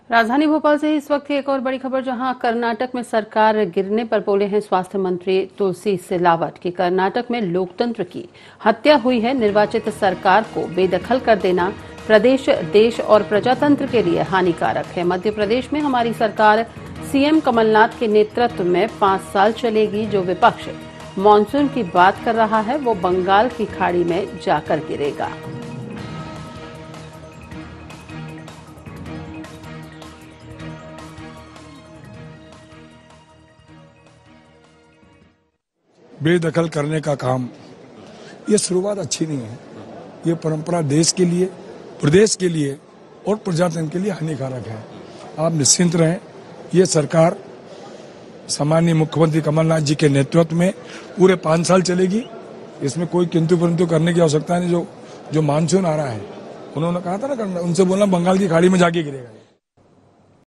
राजधानी भोपाल से इस वक्त की एक और बड़ी खबर, जहां कर्नाटक में सरकार गिरने पर बोले हैं स्वास्थ्य मंत्री तुलसी सिलावट कि कर्नाटक में लोकतंत्र की हत्या हुई है। निर्वाचित सरकार को बेदखल कर देना प्रदेश, देश और प्रजातंत्र के लिए हानिकारक है। मध्य प्रदेश में हमारी सरकार सीएम कमलनाथ के नेतृत्व में 5 साल चलेगी। जो विपक्ष मानसून की बात कर रहा है वो बंगाल की खाड़ी में जाकर गिरेगा। बेदखल करने का काम, ये शुरुआत अच्छी नहीं है। ये परंपरा देश के लिए, प्रदेश के लिए और प्रजातंत्र के लिए हानिकारक है। आप निश्चिंत रहें, ये सरकार सामान्य मुख्यमंत्री कमलनाथ जी के नेतृत्व में पूरे 5 साल चलेगी। इसमें कोई किंतु परंतु करने की आवश्यकता नहीं। जो मानसून आ रहा है, उन्होंने कहा था ना, उनसे बोलना बंगाल की खाड़ी में जाके गिरेगा।